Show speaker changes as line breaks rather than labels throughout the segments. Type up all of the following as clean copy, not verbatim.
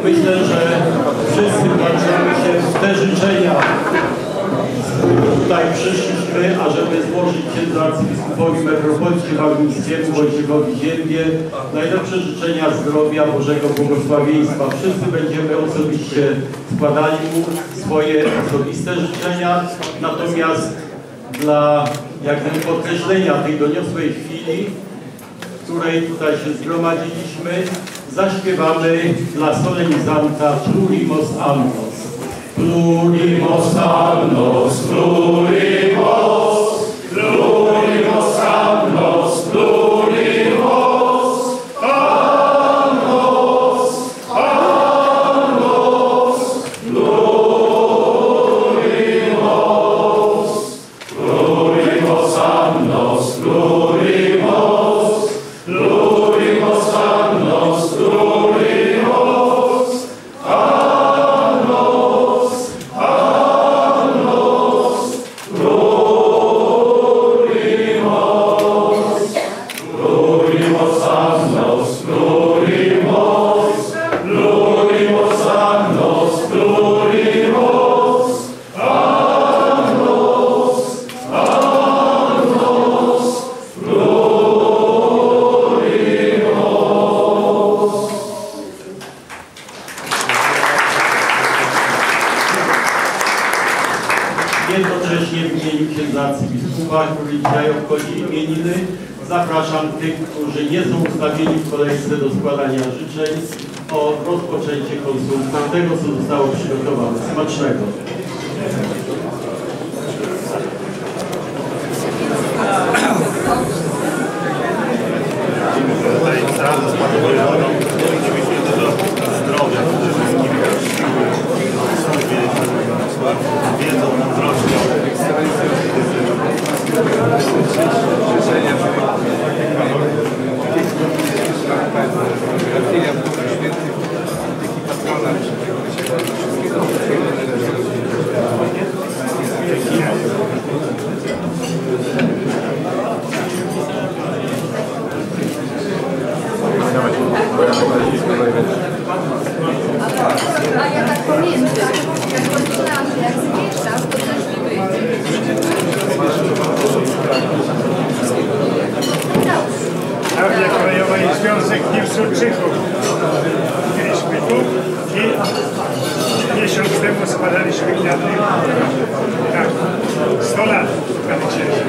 Myślę, że wszyscy włączamy się w te życzenia, tutaj przyszliśmy, ażeby złożyć księdzu arcybiskupowi metropolitskiemu Walmińskiemu Wojciechowi Ziębie najlepsze życzenia zdrowia, Bożego błogosławieństwa. Wszyscy będziemy osobiście składali mu swoje osobiste życzenia, natomiast dla jak gdyby podkreślenia tej doniosłej chwili, w której tutaj się zgromadziliśmy, zaśpiewamy dla solenizanta Plurimos Annos. Plurimos annos, plurimos, plurimos annos, plurimos, annos, annos, plurimos, plurimos annos, plurimos, plurimos annos, plurimos, jednocześnie w imieniu księdza arcybiskupa, który dzisiaj obchodzi imieniny, zapraszam tych, którzy nie są ustawieni w kolejce do składania życzeń, o rozpoczęcie konsumpcji tego, co zostało przygotowane. Smacznego!
Zdrowia przede wszystkim, wiedzą, mądrością. Życzenia
A ja tak pomiędzy, jak pomyślałam, że jak zmieszam, to też nie wyjdzie.
Armia Krajowa i Związek Piłsudczyków. Byliśmy tu i miesiąc temu składaliśmy kwiaty. Tak, 100 lat prawie cieszy.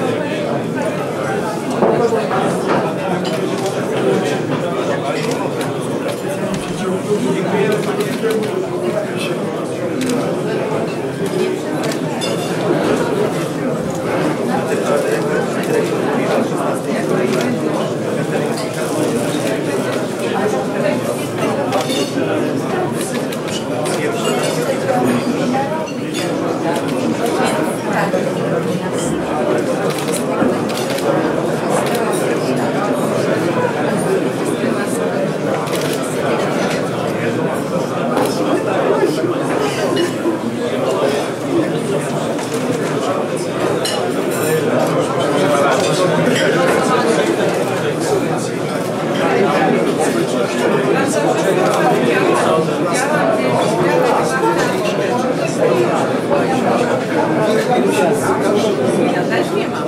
Ja też nie mam.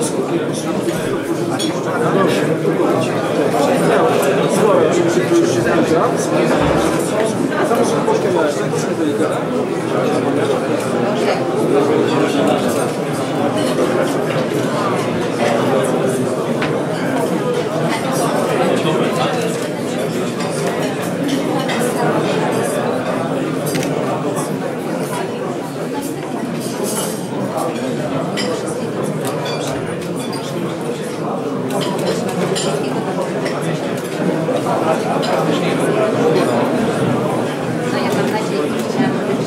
No ja mam nadzieję, że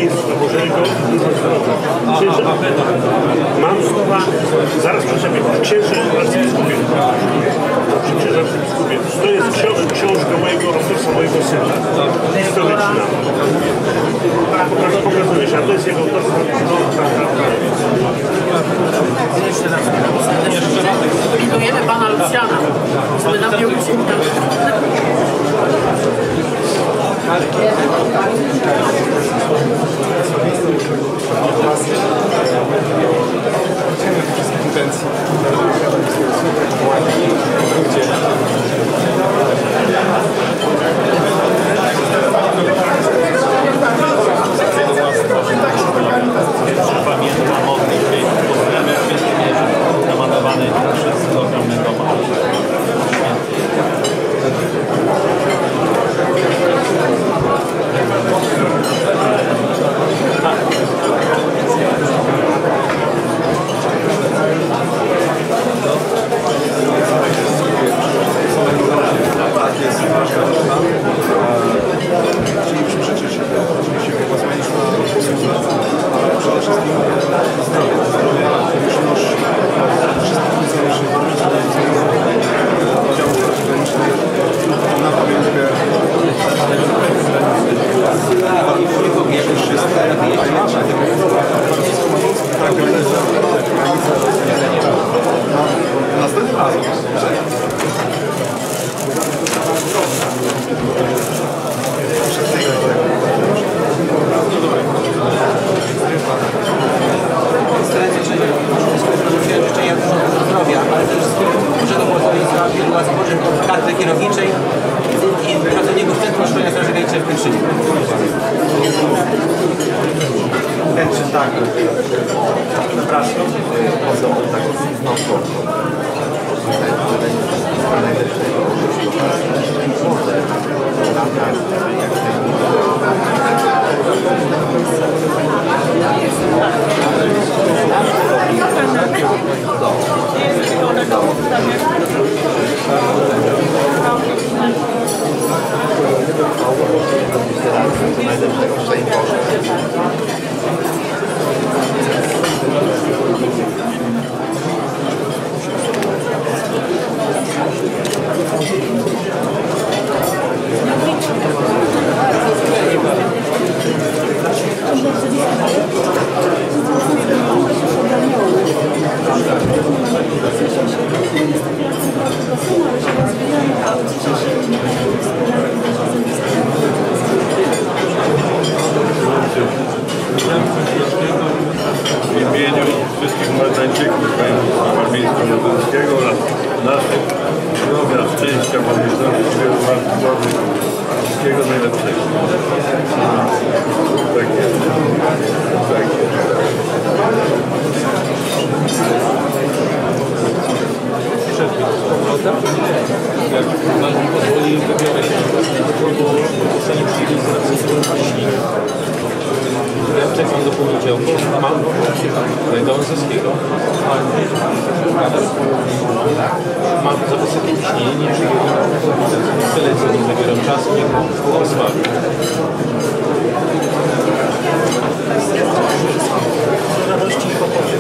Państwa Bożego i dużo zdrowia. Mam słowa, zaraz przyczepię, księże arcybiskupie. Księże arcybiskupie. To jest książka mojego autorstwa, mojego syna. Historyczna. Pokazuję się, a to jest jego autorstwo.
Dziękujemy pana Lucjana, żeby nam nie uczył.
Pamiętam modlitwy, pozdrawiam święty namanowany przez ogromnego
Chcielibyśmy życzyć oczywiście wygłosowaliśmy ale przede wszystkim zdrowia, łączności, wszystkich funkcjonariuszy oddziału strategicznej na pamiątkę następnym razem.
Życzenia dużo zdrowia, ale też Bożego Błogosławieństwa, wielu łask Bożych, kadry kierowniczej i pracowników Centrum Szkolenia Straży Granicznej w Kętrzynie. Kętrzyn, tak. Zapraszam.
W imieniu wszystkich Maltańczyków województwa warmińsko-mazurskiego oraz naszych zdrowia, szczęścia, pomyślności, wielu lat zdrowych, wszystkiego najlepszego. Tak jest. Tak
Jak Pan mi pozwoli, wybiorę się do ogłoszenia ilustracji. Ja czekam do poniedziałku. Mam Gąsowskiego. Mam za wysokie ciśnienie, nie przyjechał. Tyle co nie zabieram czasu, niech posławi.
Radości i pokoju.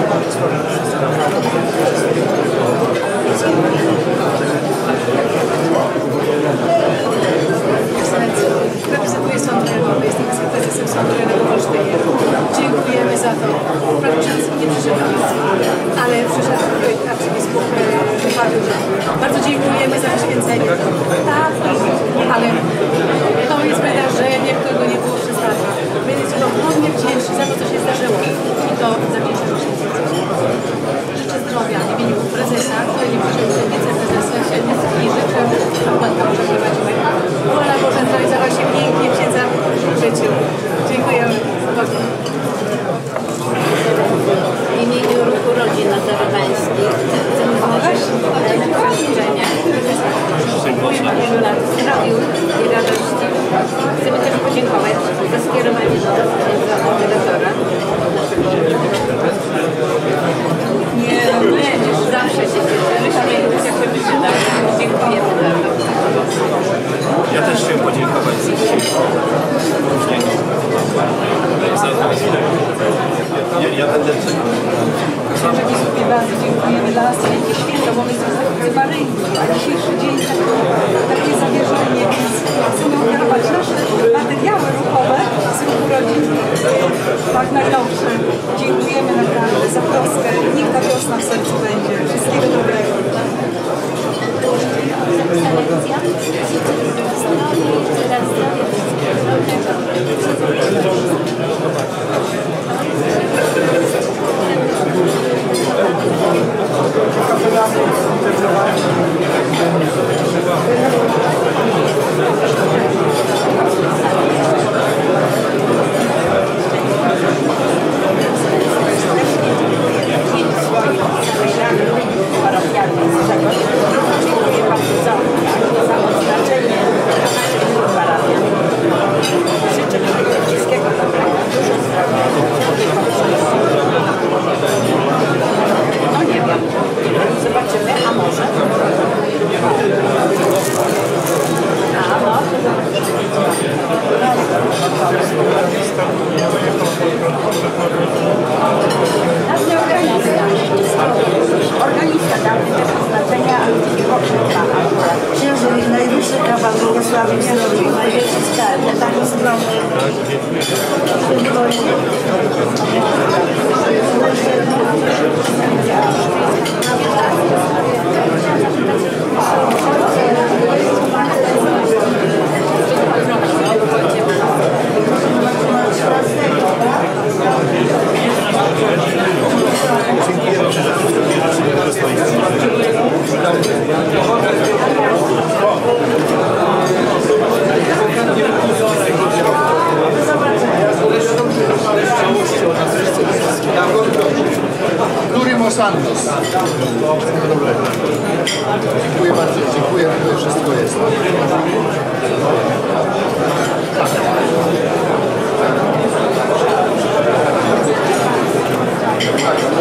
Reprezentuję Sąd Rejonowy, jestem prezesem Sądu Rejonowego w Olsztynie. Dziękujemy za to. Prawie czas nie przeżywał, ale przyszedł arcybiskup Paweł. Bardzo dziękujemy za poświęcenie. Tak, ale to jest wydarzenie, którego nie było przez lata. My jesteśmy ogromnie wdzięczni za to, co się zdarzyło. I to zawdzięczamy się. Życzę zdrowia w imieniu prezesa, który nie przyszedł wiceprezesa i życzę, aby Pan dobrze prowadził. Wola Boża zrealizowała się pięknie w księdza w życiu. Dziękujemy.
W imieniu Ruchu Rodzin Nazarbańskich chcę złożyć życzenia
Ja będę
Księże biskupie, bardzo dziękujemy. Dla nas to wielkie święto, bo my jesteśmy zachowcy Maryi, a dzisiejszy dzień takie zawierzenie, więc chcemy ofiarować nasze materiały ruchowe z ruchu rodzin, tak najnowsze. Dziękujemy naprawdę za troskę. Niech ta wiosna w sercu będzie. Wszystkiego dobrego.
Dziękuję bardzo za oznaczenie parafian. Życzę wszystkiego dobrego, dużo zdrowia. No nie wiem, zobaczymy, a może? A no. Organista dał mi też oznaczenia, ale księży najwyższy kawał błogosławił zdrowiu, największy skarb, taką stronę.
Durimo Santos. Dziękuję bardzo, dziękuję, to wszystko jest. Tak.